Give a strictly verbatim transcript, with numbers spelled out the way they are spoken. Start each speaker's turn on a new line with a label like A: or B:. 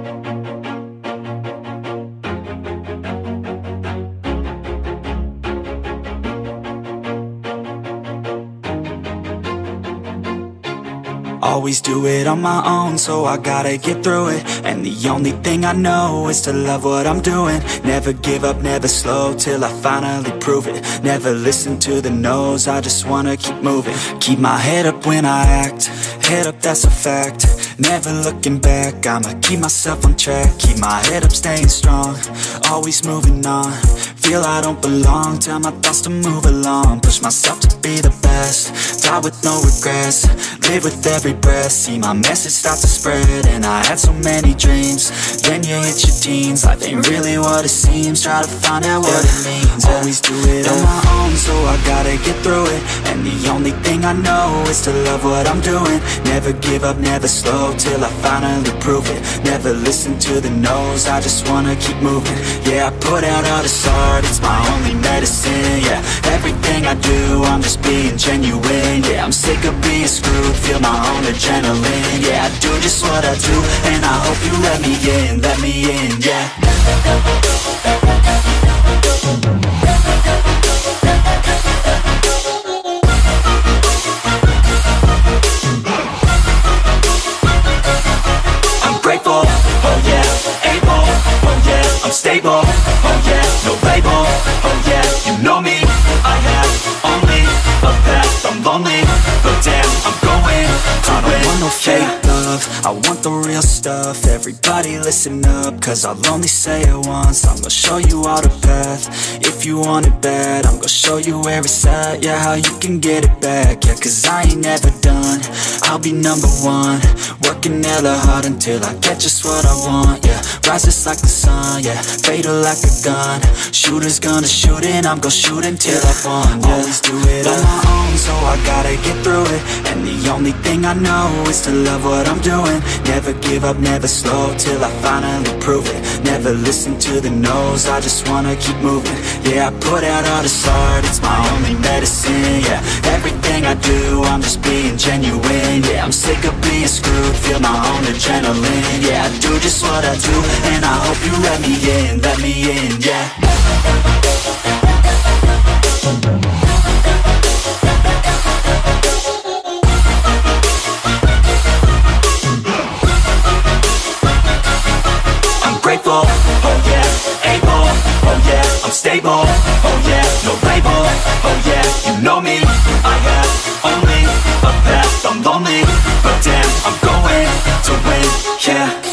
A: Always do it on my own, so I gotta get through it. And the only thing I know is to love what I'm doing. Never give up, never slow, till I finally prove it. Never listen to the no's, I just wanna keep moving. Keep my head up when I act, head up, that's a fact. Never looking back, I'ma keep myself on track. Keep my head up, staying strong, always moving on. Feel I don't belong, tell my thoughts to move along. Push myself to be the best, die with no regrets. Live with every breath, see my message start to spread. And I had so many dreams, then you hit your teens. Life ain't really what it seems, try to find out what it means. Always do it on my own, so I gotta get through it. And the only thing I know is to love what I'm doing. Never give up, never slow, till I finally prove it. Never listen to the no's, I just wanna keep moving. Yeah, I put out all this art, it's my only medicine. Yeah, everything I do, I'm just being genuine. Yeah, I'm sick of being screwed, feel my own adrenaline. Yeah, I do just what I do, and I hope you let me in, let me in, yeah. I'm grateful, oh yeah, able, oh yeah, I'm stable, oh yeah, no label, oh yeah, you know me, I have only a path, I'm lonely, but damn, I'm going to I don't want no fake love, I want the real stuff. Everybody listen up, cause I'll only say it once. I'm gonna show you all the path, if you want it bad. I'm gonna show you where it's at, yeah, how you can get it back. Yeah, cause I ain't never done, I'll be number one. Working hella hard until I get just what I want, yeah. Rises like the sun, yeah, fatal like a gun. Shooter's gonna shoot and I'm gonna shoot until I won, yeah. Always do it on my own, so I gotta get through it. And the only thing I know is to love what I'm doing. Never give up, never slow, till I finally prove it. Never listen to the no's, I just wanna keep moving. Yeah, I put out all this art, it's my only medicine. Yeah, everything I do, I'm just being genuine. Yeah, I'm sick of being screwed, feel my own adrenaline. Yeah, I do just what I do, and I hope you let me in, let me in, yeah. Grateful, oh yeah, able, oh yeah, I'm stable, oh yeah, no label, oh yeah, you know me, I have only a path, I'm lonely, but damn, I'm going to win, yeah.